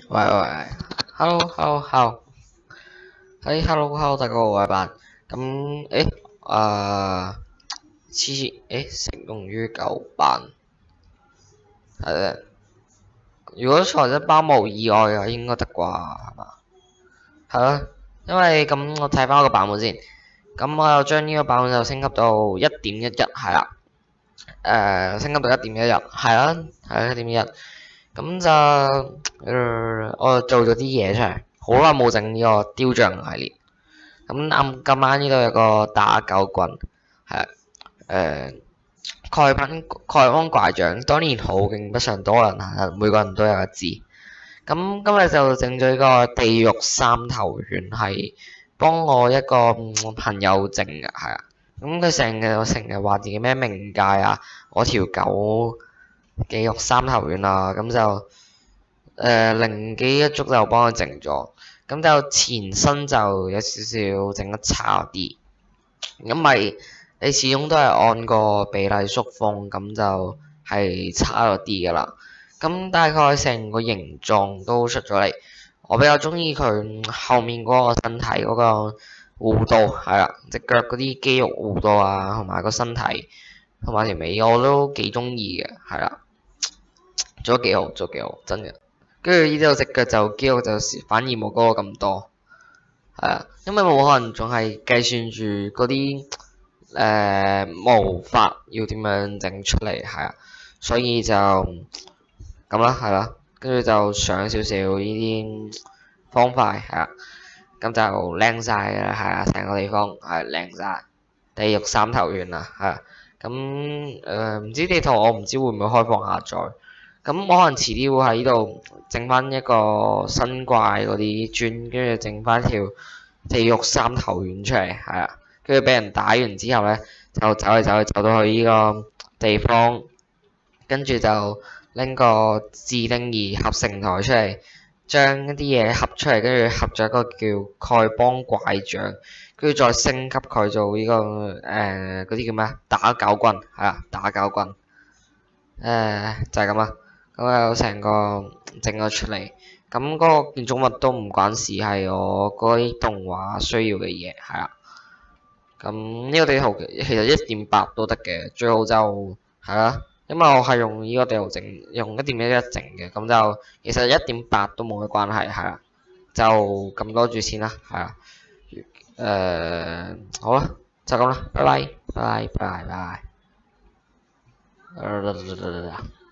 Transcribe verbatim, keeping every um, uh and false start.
喂喂喂，hello hello hello，喺 hello hello 大家好，我係白。咁誒誒，次誒成功於舊版係啦。如果財質包冇意外嘅，應該得啩係嘛？係咯，因為咁我睇翻我個版本先，咁我又將呢個版本就升級到一點一一係啦。誒，升級到一點一一係啦，係一點一。咁就誒、呃，我做咗啲嘢出嚟，好耐冇整呢個雕像系列。咁啱今晚呢度有個打狗棍，係誒蓋板蓋安怪像，當年好勁不上多人行，每個人都有一支。咁今日就整咗呢個地獄三頭犬，係幫我一個朋友整嘅，係啊。咁佢成日成日話自己咩冥界啊，我條狗地獄三頭犬啊，咁就誒靈機一觸就幫佢整咗。咁就前身就有少少整得差啲，因為你始終都係按個比例縮放，咁就係差咗啲噶啦。咁大概成個形狀都出咗嚟，我比較中意佢後面嗰個身體嗰個弧度，係啦，隻腳嗰啲肌肉弧度啊，同埋個身體同埋條尾我都幾中意嘅，係啦，做得幾好，做得幾好，真嘅。跟住呢度隻腳就肌肉就反而冇嗰個咁多，係啊，因為冇可能仲係計算住嗰啲誒毛髮要點樣整出嚟，係啊，所以就咁啦，係啦，跟住就上少少呢啲方塊，係啊，咁就靚晒嘅啦，係啊，成個地方係靚晒，地獄三頭犬啊，係啊，咁誒唔知地圖我唔知會唔會開放下載。咁我可能遲啲會喺呢度整翻一個新怪嗰啲磚，跟住整翻條地獄三頭犬出嚟，係啊，跟住俾人打完之後咧，就走嚟走去走到去呢個地方，跟住就拎個自定義合成台出嚟，將一啲嘢合出嚟，跟住合咗一個叫丐幫怪像，跟住再升級佢做呢個誒嗰啲叫咩打狗棍，係啊，打狗棍，誒、呃、就係咁啦。咁有成個整咗出嚟，咁嗰個建築物都唔關事，係我嗰啲動畫需要嘅嘢，係啦。咁呢個地圖其實一點八都得嘅，最好就係啦，因為我係用呢個地圖整，用一點一一整嘅，咁就其實一點八都冇乜關係，係啦。就咁多住先啦，係啦。誒、呃，好啦，就咁啦，拜拜，拜拜，拜拜。